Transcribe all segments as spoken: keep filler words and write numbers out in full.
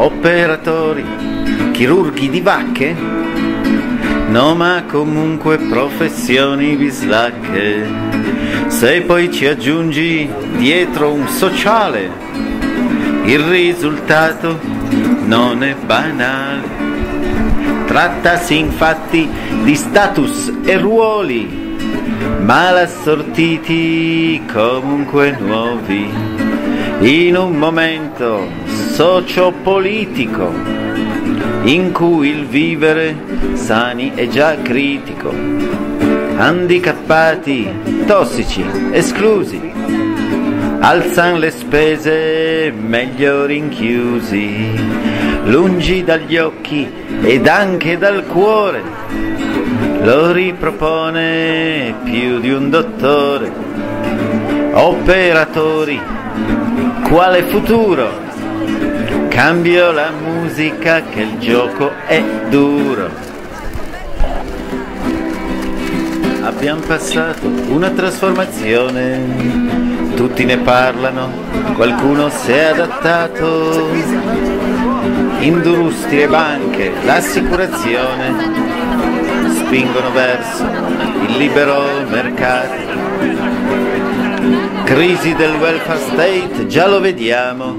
operatori, chirurghi di vacche? No, ma comunque professioni bislacche. Se poi ci aggiungi dietro un sociale, il risultato non è banale. Trattasi infatti di status e ruoli mal assortiti, comunque nuovi, in un momento sociopolitico in cui il vivere sani è già critico. Handicappati, tossici, esclusi, alzan le spese, meglio rinchiusi, lungi dagli occhi ed anche dal cuore. Lo ripropone più di un dottore. Operatori, quale futuro? Cambio la musica che il gioco è duro. Abbiamo passato una trasformazione, tutti ne parlano, qualcuno si è adattato. Industrie, banche, l'assicurazione spingono verso il libero mercato. Crisi del welfare state, già lo vediamo.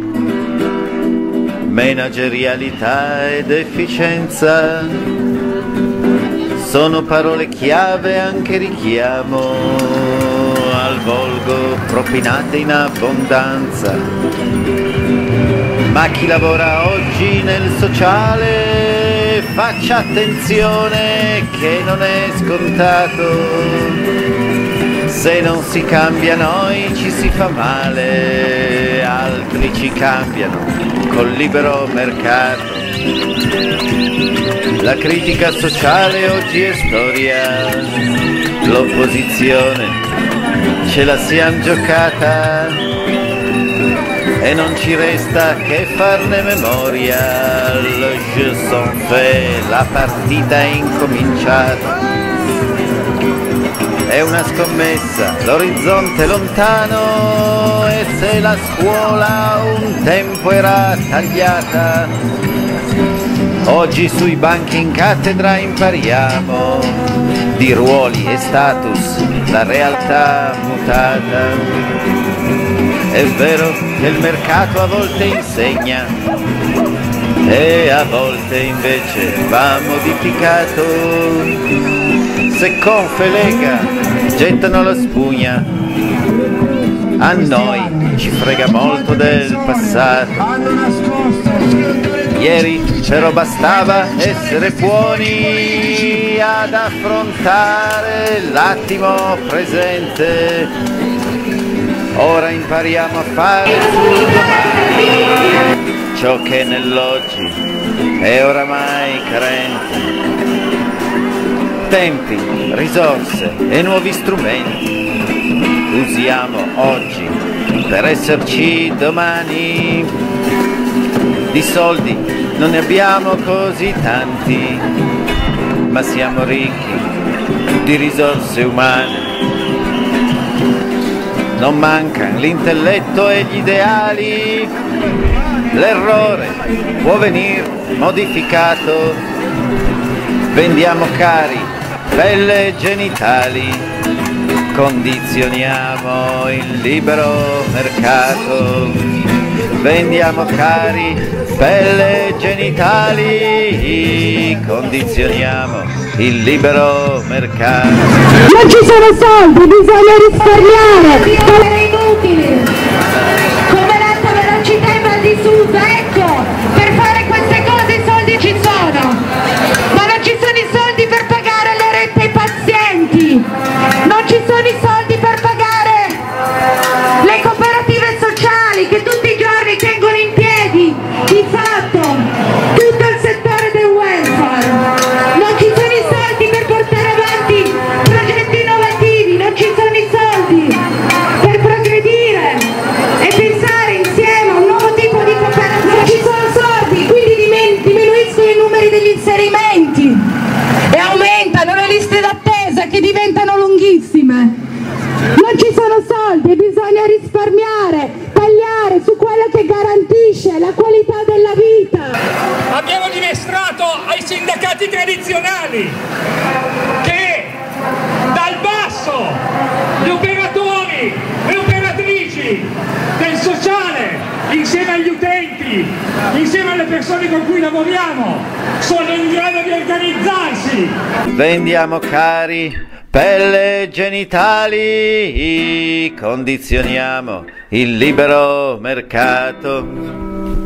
Managerialità ed efficienza sono parole chiave, anche richiamo al volgo propinate in abbondanza. Ma chi lavora oggi nel sociale faccia attenzione che non è scontato. Se non si cambia noi ci si fa male, altri ci cambiano col libero mercato. La critica sociale oggi è storia, l'opposizione ce la siamo giocata e non ci resta che farne memoria. Le jeu sont fait, la partita è incominciata. È una scommessa, l'orizzonte è lontano, e se la scuola un tempo era tagliata, oggi sui banchi in cattedra impariamo di ruoli e status, la realtà mutata. È vero che il mercato a volte insegna e a volte invece va modificato. Se Conf e Lega gettano la spugna, a noi ci frega molto del passato. Ieri però bastava essere buoni ad affrontare l'attimo presente. Ora impariamo a fare sul domani ciò che nell'oggi è oramai carente. Tempi, risorse e nuovi strumenti usiamo oggi per esserci domani. Di soldi non ne abbiamo così tanti, ma siamo ricchi di risorse umane. Non mancano l'intelletto e gli ideali, l'errore può venir modificato. Vendiamo cari, pelle e genitali, condizioniamo il libero mercato. Vendiamo cari, pelle e genitali, condizioniamo il libero mercato. Non ci sono soldi, bisogna risparmiare. È inutile. Come l'alta velocità e mal di sud, ecco, per fare queste cose i soldi ci sono. Ma non ci sono i soldi per pagare le rette ai pazienti. Non ci sono i soldi per pagare le cooperative sociali che tutti i giorni tengono in piedi, di fatto, tutto il settore del welfare. Non ci sono i soldi per portare avanti progetti innovativi, non ci sono i soldi per progredire e pensare insieme a un nuovo tipo di cooperativa. Non ci sono soldi, quindi diminuiscono i numeri degli inserimenti e aumentano le liste d'attesa che diventano lunghissime. Non ci sono soldi e bisogna risparmiare, tagliare su quello che garantisce la qualità della vita. mercati tradizionali che dal basso gli operatori, le operatrici del sociale, insieme agli utenti, insieme alle persone con cui lavoriamo, sono in grado di organizzarsi. Vendiamo cari, pelle e genitali, condizioniamo il libero mercato.